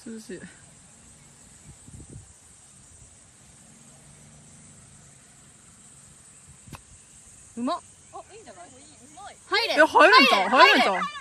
涼しい。うまっ。 あ、いいんじゃない？うまい。 入れ。入るんちゃう？入るんちゃう？